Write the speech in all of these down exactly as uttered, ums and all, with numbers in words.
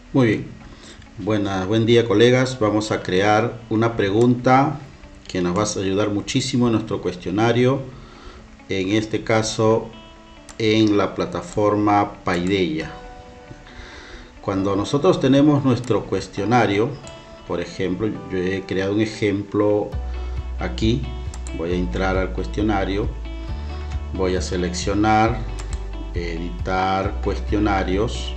Muy bien. Buena, buen día, colegas. Vamos a crear una pregunta que nos va a ayudar muchísimo en nuestro cuestionario. En este caso, en la plataforma Paideia. Cuando nosotros tenemos nuestro cuestionario, por ejemplo, yo he creado un ejemplo aquí. Voy a entrar al cuestionario. Voy a seleccionar, editar cuestionarios.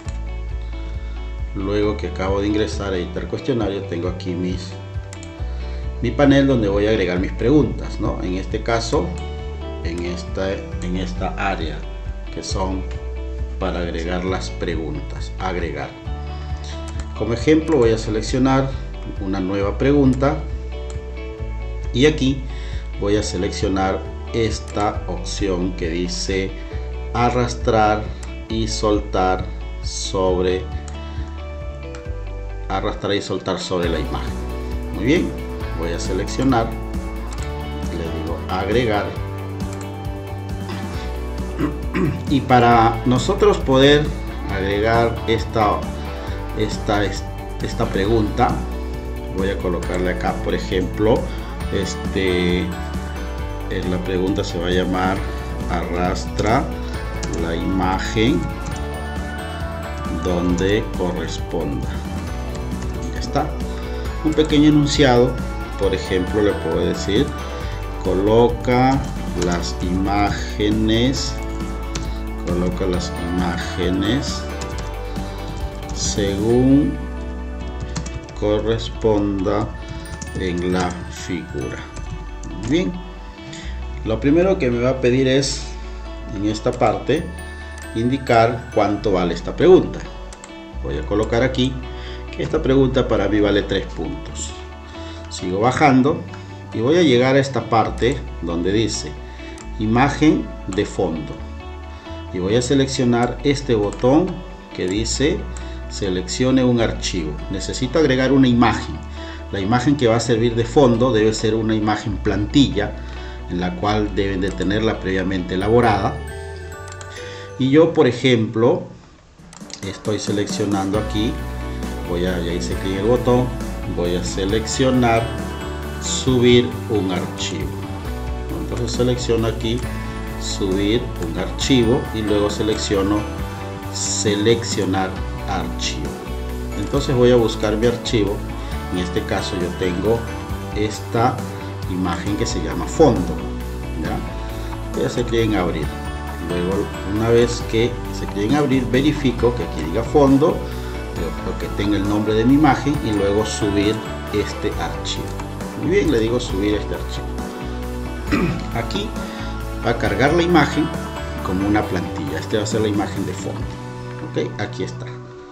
Luego que acabo de ingresar a editar cuestionario, tengo aquí mis, mi panel donde voy a agregar mis preguntas, ¿no? En este caso, en esta, en esta área que son para agregar las preguntas. Agregar. Como ejemplo, voy a seleccionar una nueva pregunta y aquí voy a seleccionar esta opción que dice arrastrar y soltar sobre arrastrar y soltar sobre la imagen. Muy bien, voy a seleccionar, le digo agregar, y para nosotros poder agregar esta esta esta pregunta, voy a colocarle acá, por ejemplo, este la pregunta se va a llamar arrastra la imagen donde corresponda. Está un pequeño enunciado. Por ejemplo, le puedo decir coloca las imágenes coloca las imágenes según corresponda en la figura. Bien, lo primero que me va a pedir es, en esta parte, indicar cuánto vale esta pregunta. Voy a colocar aquí que esta pregunta para mí vale tres puntos. Sigo bajando y voy a llegar a esta parte donde dice imagen de fondo y voy a seleccionar este botón que dice seleccione un archivo. Necesito agregar una imagen. La imagen que va a servir de fondo debe ser una imagen plantilla en la cual deben de tenerla previamente elaborada. Y yo, por ejemplo, estoy seleccionando aquí. Voy a, ya hice clic en el botón, voy a seleccionar subir un archivo. Entonces selecciono aquí subir un archivo y luego selecciono seleccionar archivo. Entonces voy a buscar mi archivo. En este caso yo tengo esta imagen que se llama fondo, ¿ya? Voy a hacer clic en abrir. Luego, una vez que se clic en abrir, verifico que aquí diga fondo, que tenga el nombre de mi imagen y luego subir este archivo. Muy bien, le digo subir este archivo. Aquí va a cargar la imagen como una plantilla. Este va a ser la imagen de fondo. Ok, aquí está.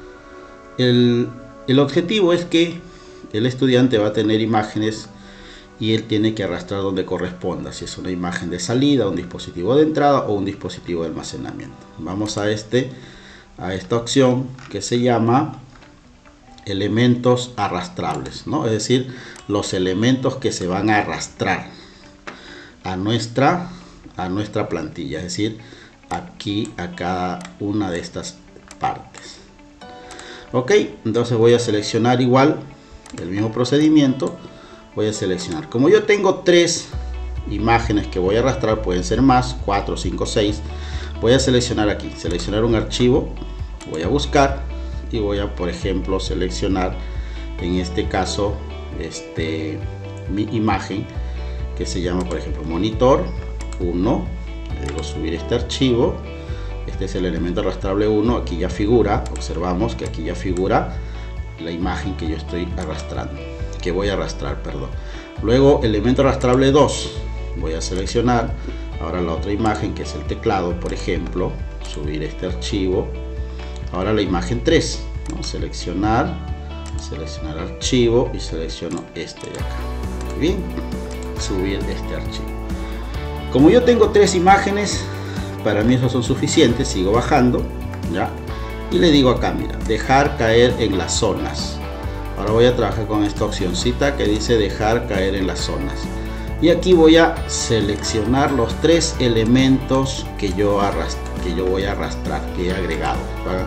El, el objetivo es que el estudiante va a tener imágenes y él tiene que arrastrar donde corresponda, si es una imagen de salida, un dispositivo de entrada o un dispositivo de almacenamiento. Vamos a este a esta opción que se llama elementos arrastrables, ¿no? Es decir, los elementos que se van a arrastrar a nuestra a nuestra plantilla, es decir, aquí a cada una de estas partes. Ok, entonces voy a seleccionar igual el mismo procedimiento. Voy a seleccionar, como yo tengo tres imágenes que voy a arrastrar, pueden ser más, cuatro, cinco, seis. Voy a seleccionar aquí, seleccionar un archivo, voy a buscar y voy a, por ejemplo, seleccionar en este caso este mi imagen que se llama, por ejemplo, monitor uno. Le digo subir este archivo. Este es el elemento arrastrable uno. Aquí ya figura, observamos que aquí ya figura la imagen que yo estoy arrastrando, que voy a arrastrar, perdón. Luego elemento arrastrable dos, voy a seleccionar ahora la otra imagen que es el teclado, por ejemplo, subir este archivo. Ahora la imagen tres, ¿no? Seleccionar, seleccionar archivo y selecciono este de acá. Muy bien, subir este archivo. Como yo tengo tres imágenes, para mí esos son suficientes. Sigo bajando, ya, y le digo acá, mira, dejar caer en las zonas. Ahora voy a trabajar con esta opcióncita que dice dejar caer en las zonas. Y aquí voy a seleccionar los tres elementos que yo, arrastro, que yo voy a arrastrar, que he agregado.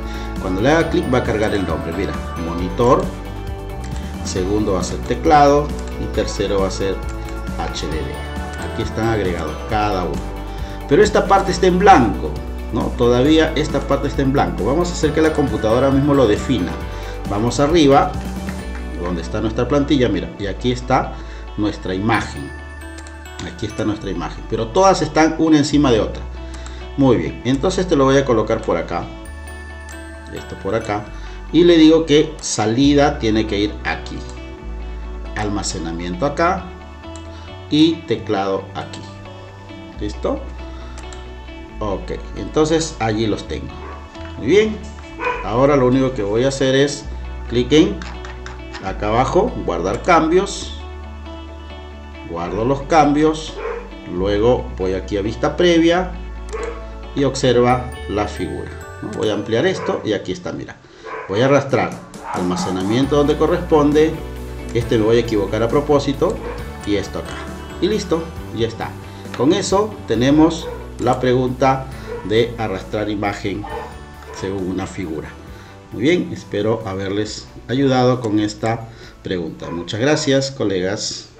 Cuando le haga clic va a cargar el nombre. Mira, monitor, segundo va a ser teclado y tercero va a ser H D D. Aquí están agregados cada uno, pero esta parte está en blanco, ¿no? Todavía esta parte está en blanco. Vamos a hacer que la computadora mismo lo defina. Vamos arriba, donde está nuestra plantilla, mira, y aquí está nuestra imagen. Aquí está nuestra imagen, pero todas están una encima de otra. Muy bien, entonces te lo voy a colocar por acá, esto por acá, y le digo que salida tiene que ir aquí, almacenamiento acá y teclado aquí. ¿Listo? Ok, entonces allí los tengo. Muy bien, ahora lo único que voy a hacer es clic en acá abajo, guardar cambios, guardo los cambios, luego voy aquí a vista previa y observa la figura, ¿no? Voy a ampliar esto y aquí está, mira, voy a arrastrar almacenamiento donde corresponde, este me voy a equivocar a propósito y esto acá, y listo, ya está. Con eso tenemos la pregunta de arrastrar imagen según una figura. Muy bien, espero haberles ayudado con esta pregunta. Muchas gracias, colegas.